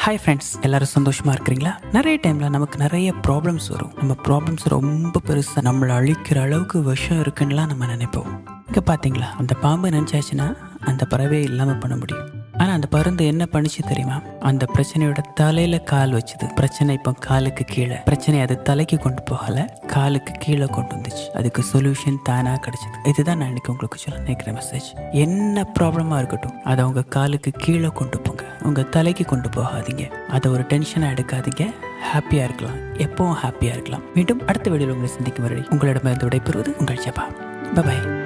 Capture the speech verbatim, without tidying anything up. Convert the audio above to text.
Hi friends, எல்லோரும் சந்தோஷமாக இருக்கிறீங்களா? நிறைய டைமில் நமக்கு நிறைய ப்ராப்ளம்ஸ் வரும். நம்ம ப்ராப்ளம்ஸ் ரொம்ப பெருசாக நம்மளை அழிக்கிற அளவுக்கு விஷம் இருக்குன்னுலாம் நம்ம நினைப்போம். இங்கே பார்த்தீங்களா, அந்த பாம்பு நினச்சாச்சுன்னா அந்த பறவையை இல்லாமல் பண்ண முடியும். ஆனால் அந்த பருந்து என்ன பண்ணிச்சு தெரியுமா? அந்த பிரச்சனையோட தலையில் கால் வச்சுது. பிரச்சனை இப்போ காலுக்கு கீழே, பிரச்சனை அது தலைக்கு கொண்டு போகலை, காலுக்கு கீழே கொண்டு வந்துச்சு. அதுக்கு சொல்யூஷன் தானாக கிடச்சிது. இதுதான் நான் இன்னைக்கு உங்களுக்கு சொல்ல நினைக்கிற மெசேஜ். என்ன ப்ராப்ளமாக இருக்கட்டும், அதை உங்கள் காலுக்கு கீழே கொண்டு போங்க, உங்கள் தலைக்கு கொண்டு போகாதீங்க. அதை ஒரு டென்ஷனாக எடுக்காதீங்க. ஹாப்பியாக இருக்கலாம், எப்பவும் ஹாப்பியாக இருக்கலாம். மீண்டும் அடுத்த வீடியோவில் உங்களை சந்திக்கும் வரை உங்களிடமிருந்து விடைபெறுவது உங்கள் ஜெபா. பை.